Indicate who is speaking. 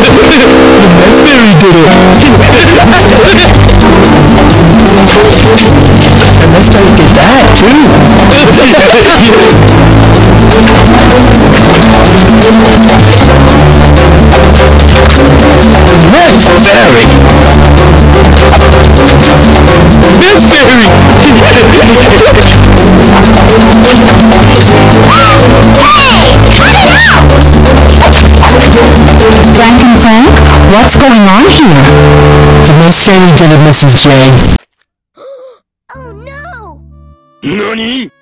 Speaker 1: That's very good. And let's try to get that too. Next fairy. This fairy.
Speaker 2: Frank and Frank, what's going on here?
Speaker 1: The most fairy did it, Mrs. J.
Speaker 3: Oh no!
Speaker 4: NANI?!